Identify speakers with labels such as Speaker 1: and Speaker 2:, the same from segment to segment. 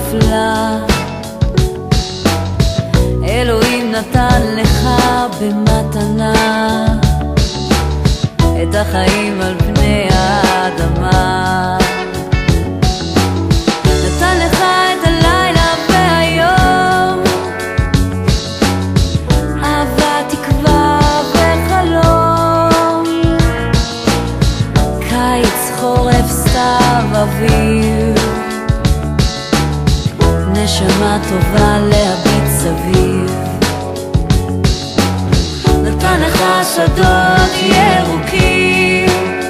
Speaker 1: נפלא. אלוהים נתן לך במתנה את החיים על פני האדמה. נתן לך את הלילה והיום, אהבה, תקווה וחלום, קיץ, חורף, סתיו, אביב, נשמה טובה להביט סביב. נתן לך שדות ירוקים,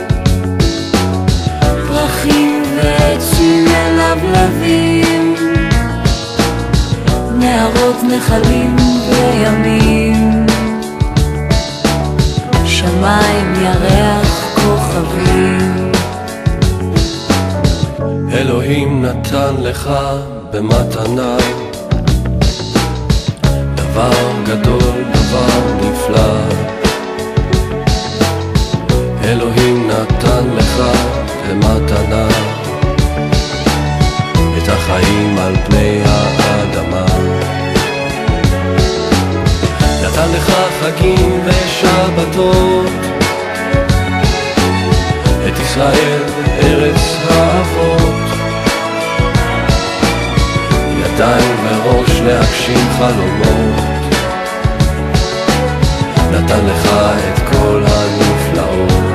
Speaker 1: פרחים ועצים מלבלבים, נהרות, נחלים וימים, שמיים, ירח, כוכבים.
Speaker 2: אלוהים נתן לך במתנה דבר גדול, דבר נפלא. אלוהים נתן לך במתנה את החיים על פני האדמה. נתן לך חגים ושבתות, את ישראל ארץ האבות, ידיים וראש להגשים חלומות. נתן לך את כל הנפלאות,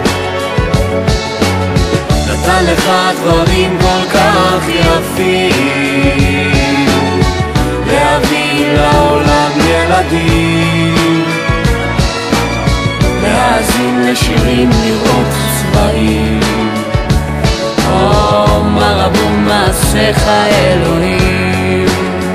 Speaker 2: נתן לך דברים כל כך יפים, להביא לעולם ילדים, להאזין לשירים, לראות צבעים. מה רבו מעשיך אלוהים.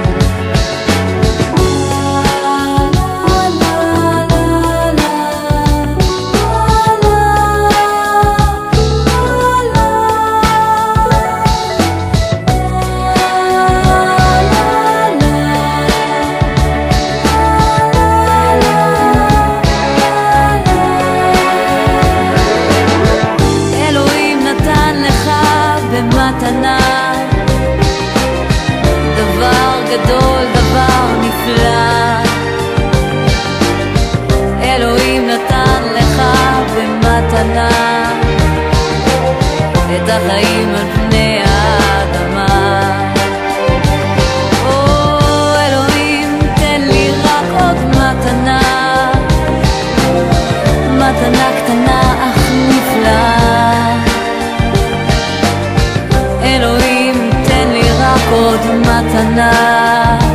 Speaker 2: מתנה, דבר גדול, דבר נפלא. אלוהים נתן לך במתנה את החיים על פני האדמה. אלוהים, תן לי רק עוד מתנה, מתנה קטנה אך נפלאה. אלוהים, תן לי רק עוד מתנה.